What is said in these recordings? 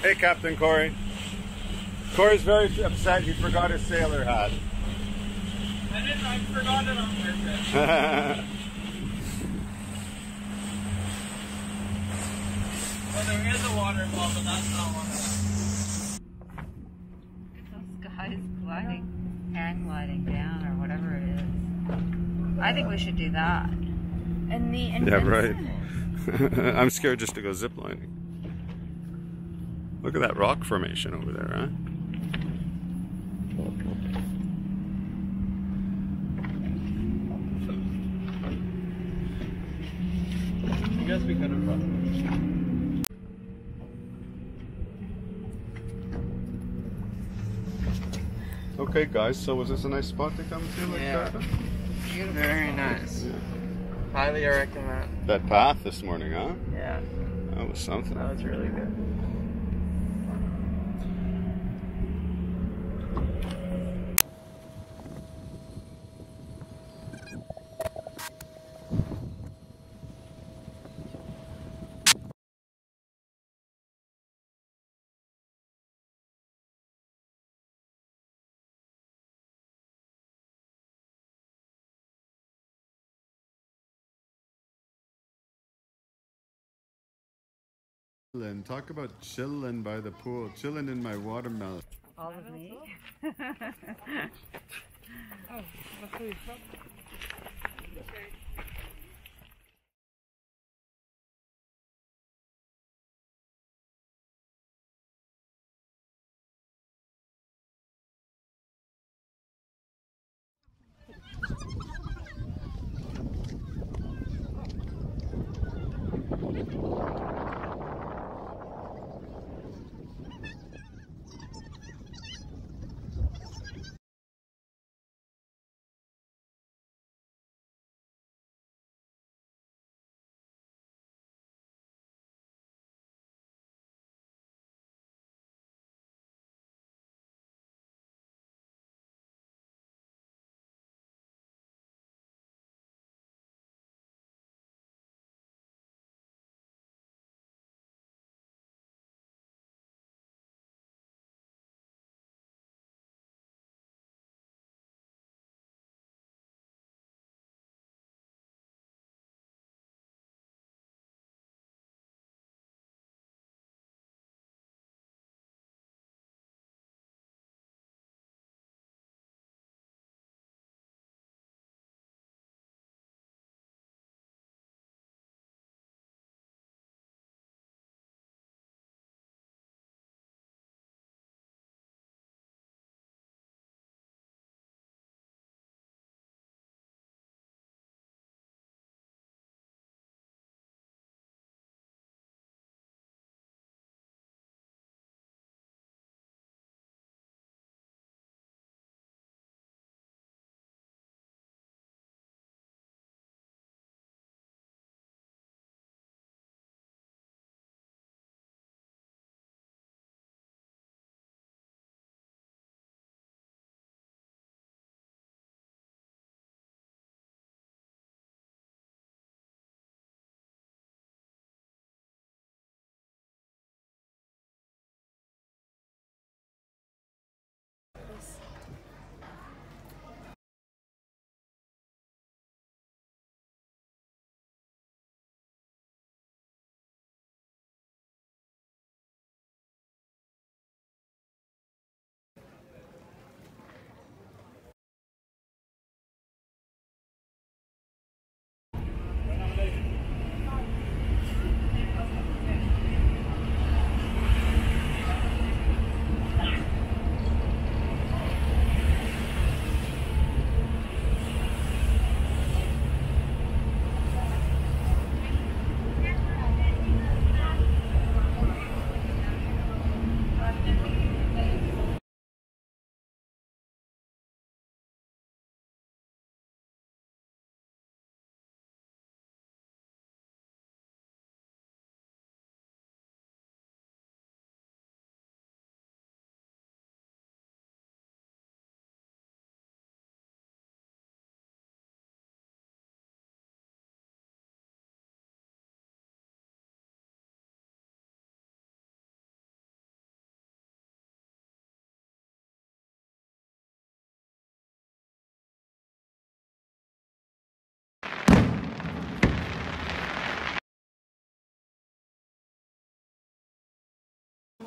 Hey, Captain Corey. Corey's very upset he forgot his sailor hat. I forgot it on purpose. Well, there is a waterfall, but that's not one of them. Those guys gliding, hang gliding down, or whatever it is. I think we should do that. And the Yeah, right. I'm scared just to go ziplining. Look at that rock formation over there, huh? I guess we could have brought them. Okay, guys, so was this a nice spot to come to? Like Yeah. that? Very nice. Yeah. Highly recommend. That path this morning, huh? Yeah, That was something. that was really good. Talk about chilling by the pool, chilling in my watermelon. All of me.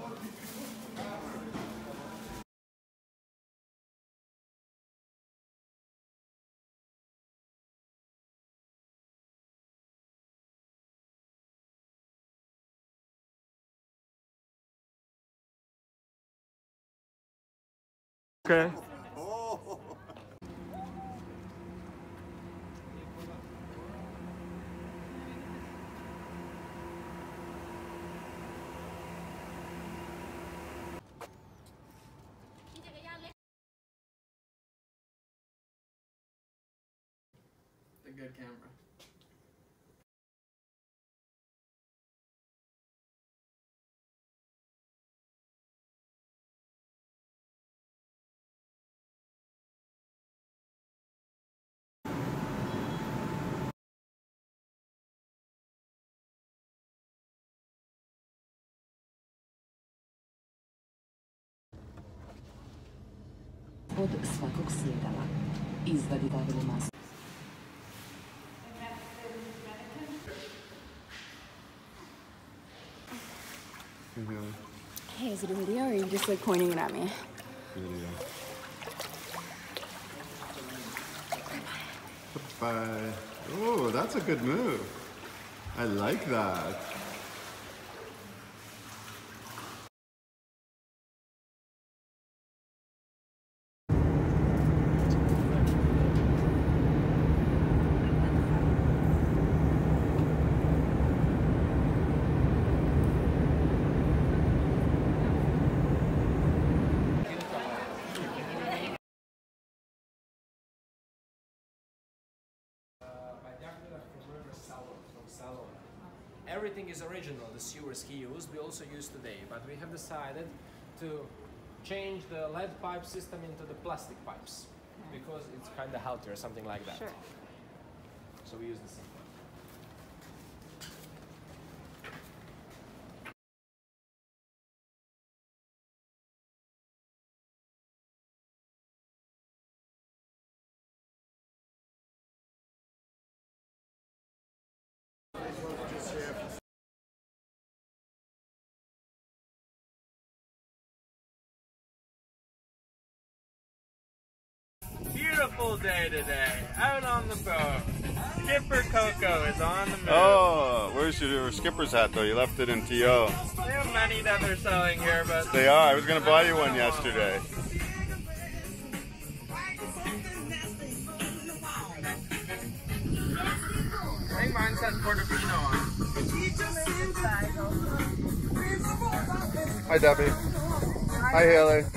Okay. A good camera. Od svakog sjedala. Izvadi debelu masu. Hey, is it a video or are you just like pointing it at me? Video. Bye. Oh, that's a good move. I like that. Everything is original, the sewers he used, we also use today, but we have decided to change the lead pipe system into the plastic pipes because it's kind of healthier, something like that. Sure. So we use the same one. Beautiful day today, out on the boat. Skipper Coco is on the move. Oh, where's your skipper's hat though? You left it in TO. They have many that they're selling here, but They are. I was going to buy you one yesterday. I think mine says Portofino on. Hi, Debbie. Hi, Haley.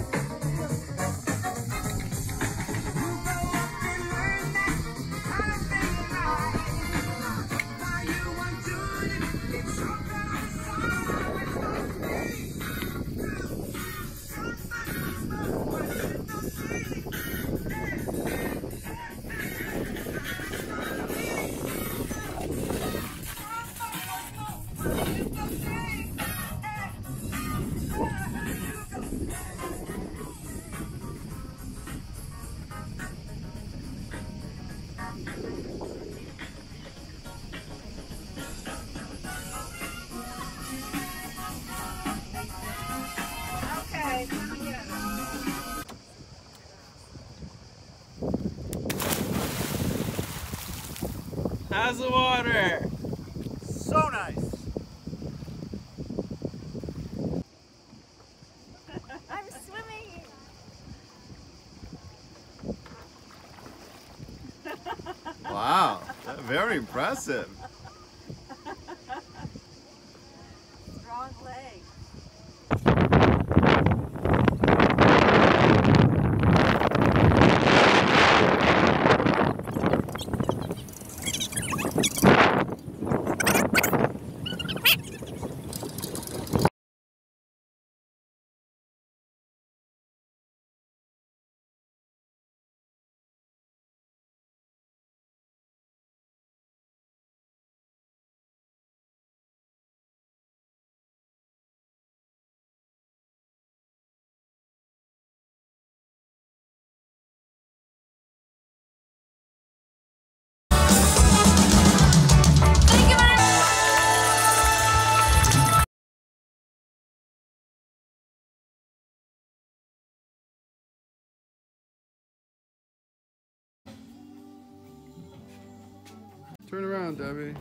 How's the water? So nice. I'm swimming! Wow, very impressive. Strong leg. Turn around, Debbie.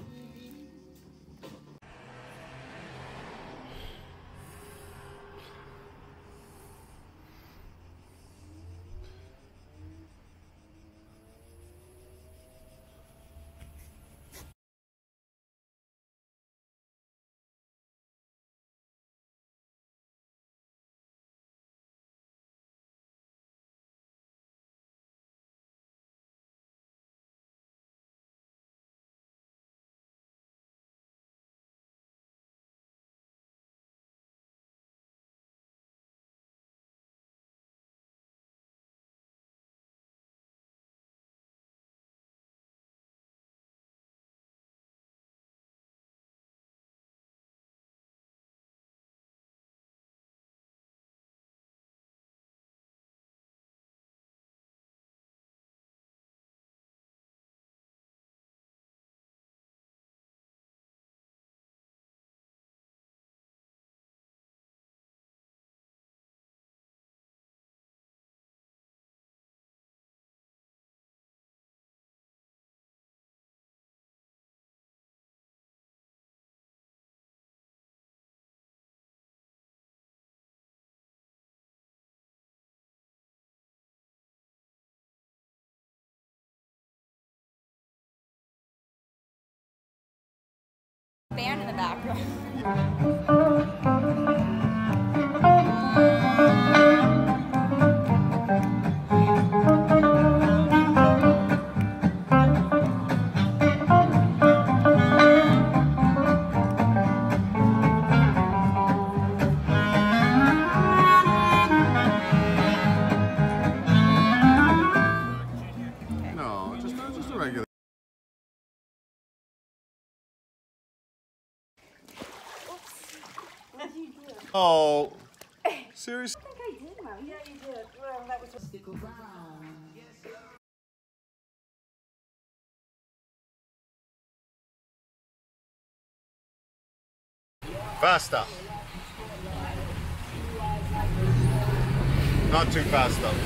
Band in the background. No, just a regular. Oh, seriously? Faster. Not too fast though.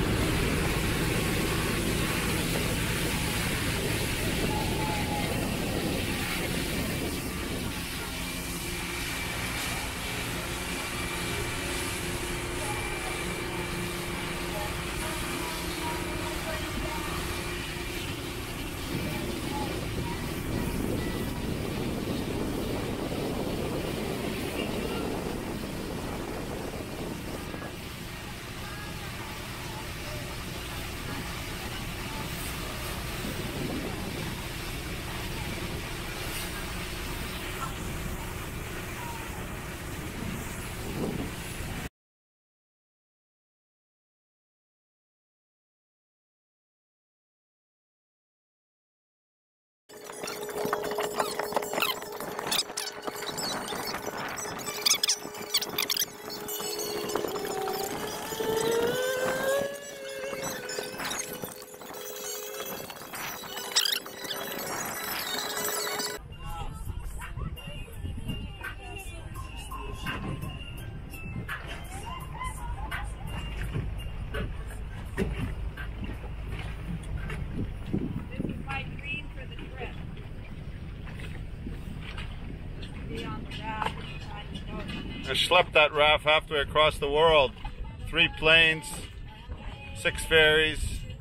I schlepped that raft halfway across the world. 3 planes, 6 ferries.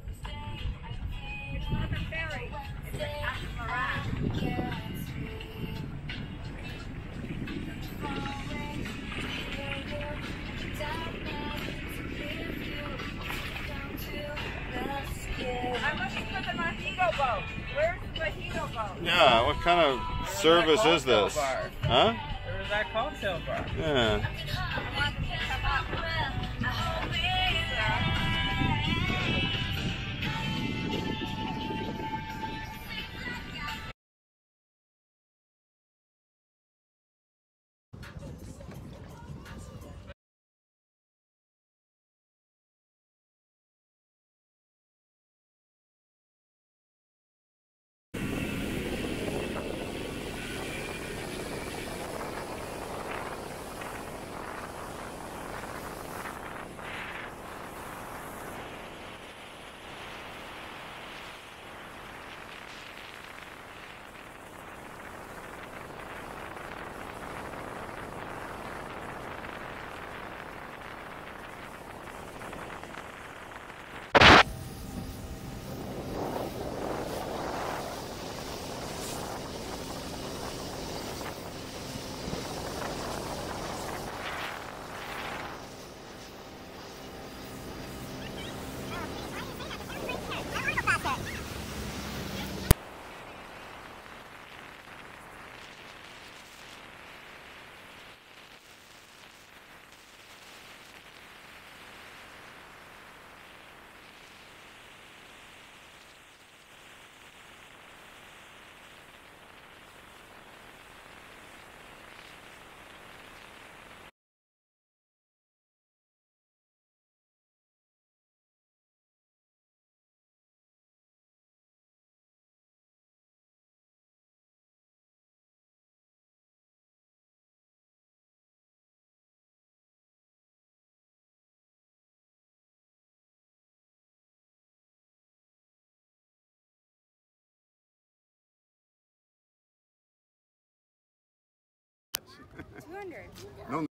It's not a ferry. It's a catamaran. I'm looking for the mojito boat. Where's the mojito boat? Yeah, what kind of service is this? Bar. Huh? There was that cocktail bar. Yeah. I want them to come up. 200. No.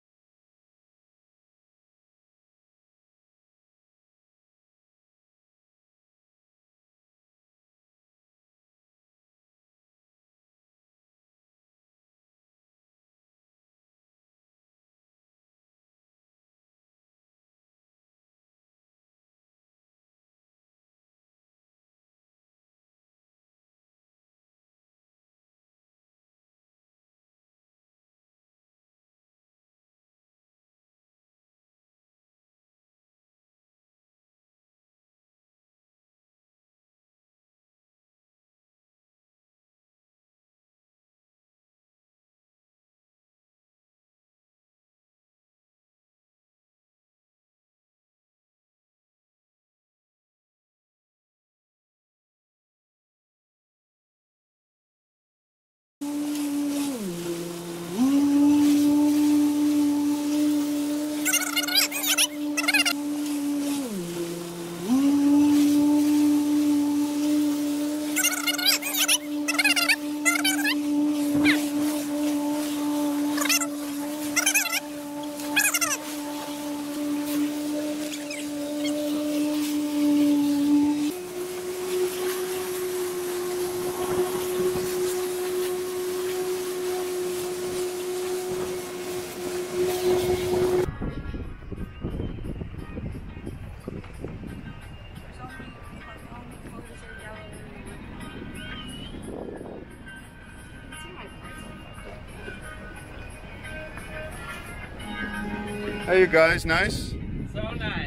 Hey, you guys, nice? So nice.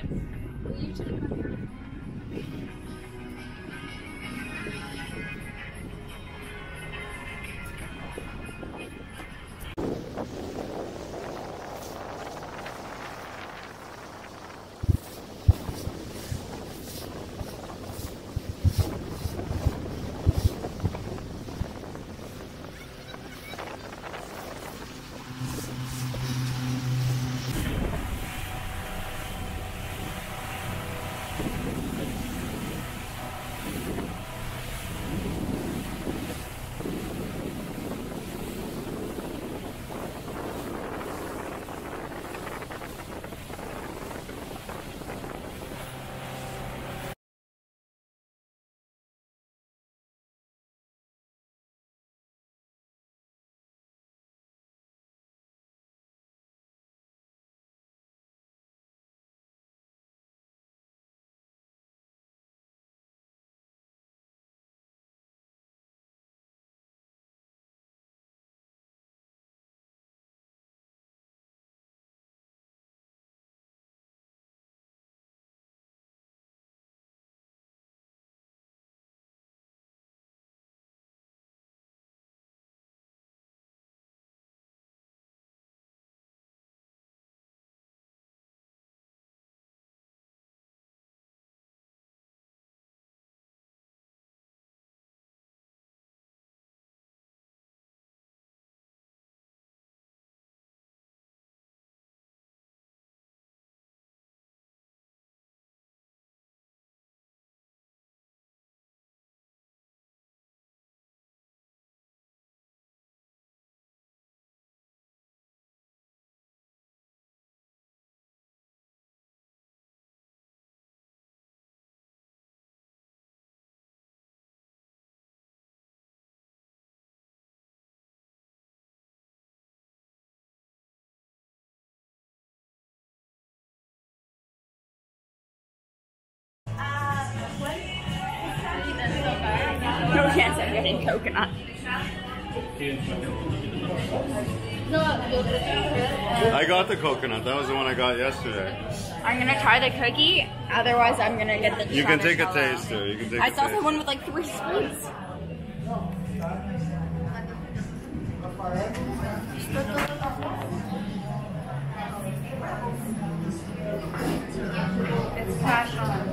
No chance I'm getting coconut. I got the coconut. That was the one I got yesterday. I'm gonna try the cookie, otherwise I'm gonna get the You can take a Chantilly. taste, too. You can take I a saw taste. someone with like 3 spoons. It's passion.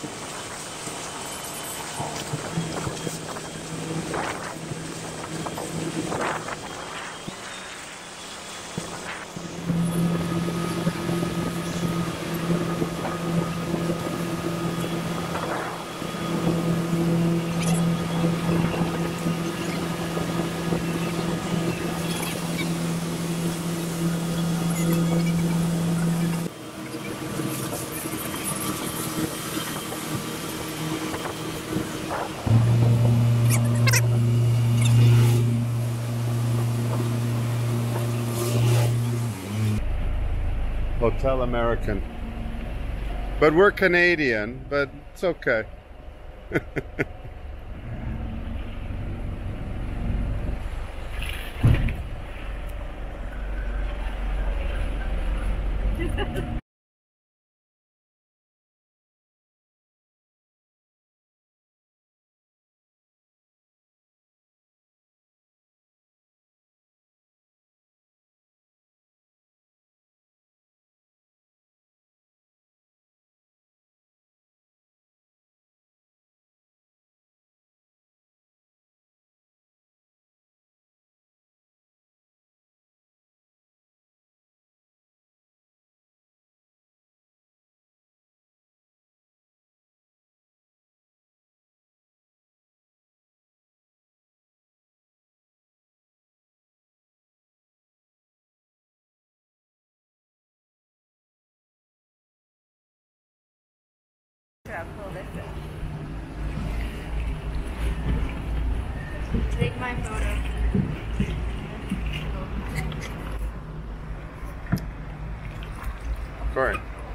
Hotel American. But we're Canadian, but it's okay. Take my photo. Corey.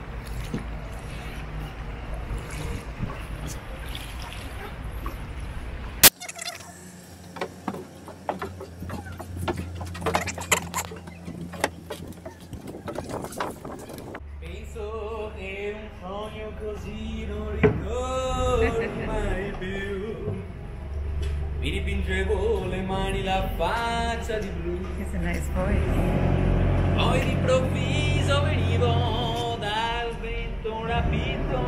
Penso che un sogno così non ritorni mai più. Mi dipingevo le mani, la faccia di blu. It's a nice voice. Poi d'improvviso venivo dal vento rapito.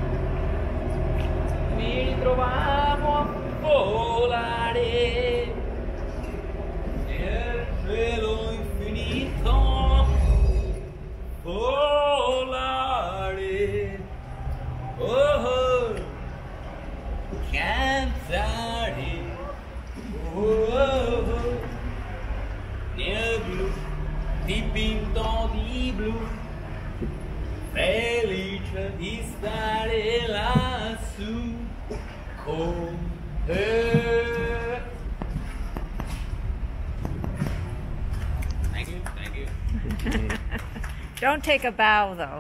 Mi ritrovavo a volare nel cielo infinito. Volare, oh, cantare, oh, nel blu, dipinto di blu, felice di stare lassù con te. Thank you, thank you. Don't take a bow, though.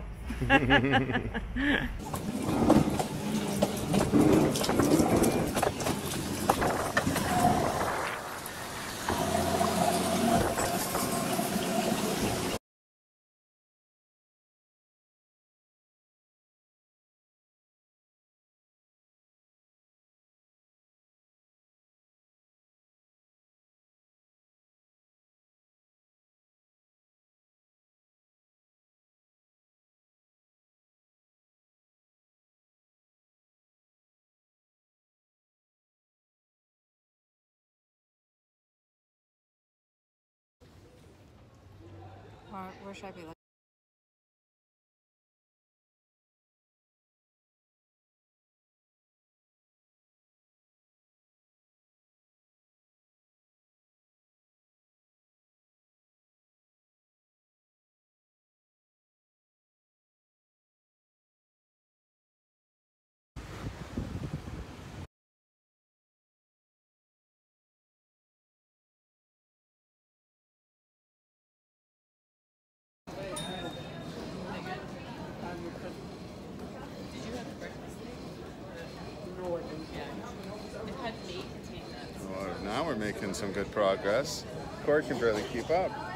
Where should I be looking? Well, now we're making some good progress. Corey can barely keep up.